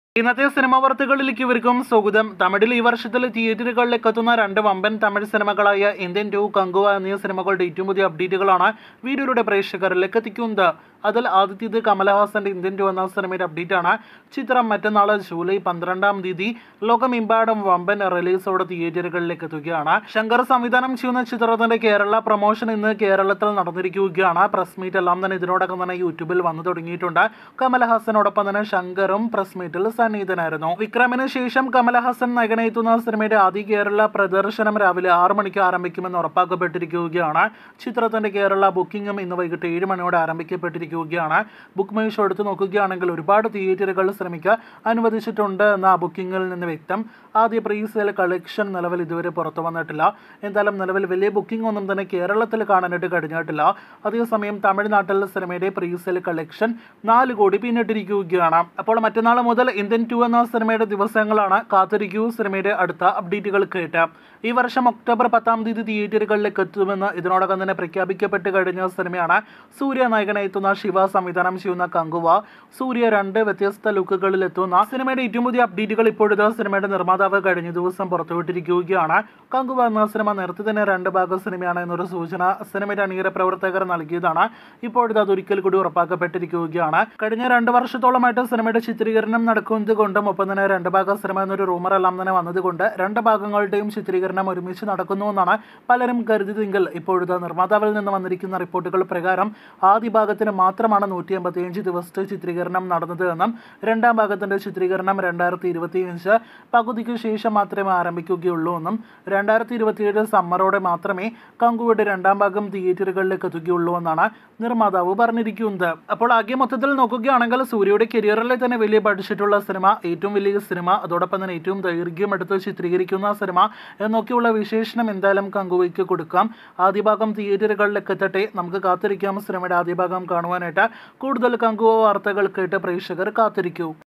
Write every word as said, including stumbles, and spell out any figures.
ഇന്നത്തെ സിനിമാ വാർത്തകളിലേക്ക് ഇവർക്കും സ്വാഗതം. തമിഴിൽ ഈ വർഷത്തിൽ തിയേറ്ററുകളിലേക്ക് എത്തുന്ന രണ്ട് വമ്പൻ തമിഴ് സിനിമകളായ ഇന്ത്യൻ ടു, കങ്കുവ എന്നീ സിനിമകളുടെ ഏറ്റവും പുതിയ അപ്ഡേറ്റുകളാണ് വീഡിയോയുടെ പ്രേക്ഷകരിലേക്ക് എത്തിക്കുന്നത്. അതിൽ ആദ്യത്തേത് കമലഹാസന്റെ ഇന്ത്യൻ ടു എന്ന സിനിമയുടെ അപ്ഡേറ്റ് ആണ്. ചിത്രം മറ്റന്നാൾ ജൂലൈ പന്ത്രണ്ടാം തീയതി ലോകമെമ്പാടും വമ്പൻ റിലീസോടെ തിയേറ്ററുകളിലേക്ക് എത്തുകയാണ്. ശങ്കർ സംവിധാനം ചെയ്യുന്ന ചിത്രത്തിന്റെ കേരള പ്രൊമോഷൻ ഇന്ന് കേരളത്തിൽ നടന്നിരിക്കുകയാണ്. പ്രസ് മീറ്റ് എല്ലാം തന്നെ ഇതിനോടകം തന്നെ യൂട്യൂബിൽ വന്നു തുടങ്ങിയിട്ടുണ്ട്. കമലഹാസനോടൊപ്പം തന്നെ ശങ്കറും പ്രസ് മീറ്റിൽ സന്നിഹിതനായിരുന്നു. വിക്രമിന് ശേഷം കമലഹാസൻ നായകനെത്തുന്ന സിനിമയുടെ ആദ്യ കേരള പ്രദർശനം രാവിലെ ആറ് മണിക്ക് ആരംഭിക്കുമെന്ന് ഉറപ്പാക്കപ്പെട്ടിരിക്കുകയാണ്. ചിത്രത്തിന്റെ കേരള ബുക്കിംഗും ഇന്ന് വൈകിട്ട് ഏഴ് മണിയോടെ ആരംഭിക്കപ്പെട്ടിരിക്കുകയാണ്. ബുക്ക് മൈ ഷോ എടുത്ത് നോക്കുകയാണെങ്കിൽ ഒരുപാട് തിയേറ്ററുകൾ സിനിമയ്ക്ക് അനുവദിച്ചിട്ടുണ്ട് എന്ന ബുക്കിംഗിൽ നിന്ന് വ്യക്തം. ആദ്യ പ്രീ സെയിൽ കളക്ഷൻ നിലവിൽ ഇതുവരെ പുറത്തു വന്നിട്ടില്ല. എന്തായാലും നിലവിൽ വലിയ ബുക്കിംഗ് ഒന്നും തന്നെ കേരളത്തിൽ കാണാനായിട്ട് കഴിഞ്ഞിട്ടില്ല. അതേസമയം തമിഴ്നാട്ടിൽ സിനിമയുടെ പ്രീ സെയിൽ കളക്ഷൻ നാല് കോടി പിന്നിട്ടിരിക്കുകയാണ്. അപ്പോൾ മറ്റന്നാൾ മുതൽ ഇന്ത്യൻ ടു എന്ന സിനിമയുടെ ദിവസങ്ങളാണ്. കാത്തിരിക്കൂ സിനിമയുടെ അടുത്ത അപ്ഡേറ്റുകൾ കേട്ട്. ഈ വർഷം ഒക്ടോബർ പത്താം തീയതി തിയേറ്ററുകളിലേക്ക് എത്തുമെന്ന് ഇതിനോടകം തന്നെ പ്രഖ്യാപിക്കപ്പെട്ട് കഴിഞ്ഞ സിനിമയാണ് സൂര്യ നായകനെത്തുന്ന ശിവ സംവിധാനം ചെയ്യുന്ന കങ്കുവ. സൂര്യ രണ്ട് വ്യത്യസ്ത ലുക്കുകളിൽ എത്തുന്ന സിനിമയുടെ ഏറ്റവും പുതിയ അപ്ഡേറ്റുകൾ ഇപ്പോഴത്തെ സിനിമയുടെ നിർമ്മാതാവ് കഴിഞ്ഞ ദിവസം പുറത്തുവിട്ടിരിക്കുകയാണ്. കങ്കുവ എന്ന സിനിമ നേരത്തെ തന്നെ രണ്ട് ഭാഗ സിനിമയാണ് എന്നൊരു സൂചന സിനിമയുടെ അണിയറ പ്രവർത്തകർ നൽകിയതാണ്. ഇപ്പോഴത്തെ അതൊരിക്കൽ കൂടി ഉറപ്പാക്കപ്പെട്ടിരിക്കുകയാണ്. കഴിഞ്ഞ രണ്ട് വർഷത്തോളമായിട്ട് സിനിമയുടെ ചിത്രീകരണം നടക്കുന്നത് കൊണ്ടും ഒപ്പം തന്നെ രണ്ട് ഭാഗ സിനിമ എന്നൊരു റൂമർ എല്ലാം തന്നെ വന്നതുകൊണ്ട് രണ്ട് ഭാഗങ്ങളുടെയും ചിത്രീകരണം ഒരുമിച്ച് നടക്കുന്നുവെന്നാണ് പലരും കരുതിയതെങ്കിൽ ഇപ്പോഴത്തെ നിർമ്മാതാവിൽ നിന്ന് വന്നിരിക്കുന്ന റിപ്പോർട്ടുകൾ പ്രകാരം ആദ്യ ഭാഗത്തിന് മാത്രമാണ് നൂറ്റി അമ്പത്തി അഞ്ച് ദിവസത്തെ ചിത്രീകരണം നടന്നത് എന്നും രണ്ടാം ഭാഗത്തിന്റെ ചിത്രീകരണം രണ്ടായിരത്തി ഇരുപത്തി അഞ്ച് പകുതിക്ക് ശേഷം മാത്രമേ ആരംഭിക്കുകയുള്ളൂ എന്നും രണ്ടായിരത്തി ഇരുപത്തിയേഴ് സമ്മറോടെ മാത്രമേ കങ്കുവയുടെ രണ്ടാം ഭാഗം തിയേറ്ററുകളിലേക്ക് എത്തുകയുള്ളൂ എന്നാണ് നിർമ്മാതാവ് പറഞ്ഞിരിക്കുന്നത്. അപ്പോൾ ആകെ മൊത്തത്തിൽ നോക്കുകയാണെങ്കിൽ സൂര്യയുടെ കരിയറിലെ തന്നെ വലിയ ബഡ്ജറ്റുള്ള സിനിമ, ഏറ്റവും വലിയ സിനിമ, അതോടൊപ്പം തന്നെ ഏറ്റവും ദൈർഘ്യം എടുത്ത് ചിത്രീകരിക്കുന്ന സിനിമ എന്നൊക്കെയുള്ള വിശേഷണം എന്തായാലും കങ്കുവയ്ക്ക് കൊടുക്കാം. ആദ്യ ഭാഗം തിയേറ്ററുകളിലേക്ക് എത്തട്ടെ, നമുക്ക് കാത്തിരിക്കാം സിനിമയുടെ ആദ്യ ഭാഗം കാണുവാനായിട്ട്. കൂടുതൽ കങ്കുവ വാർത്തകൾ കേട്ട് പ്രേക്ഷകർ കാത്തിരിക്കൂ.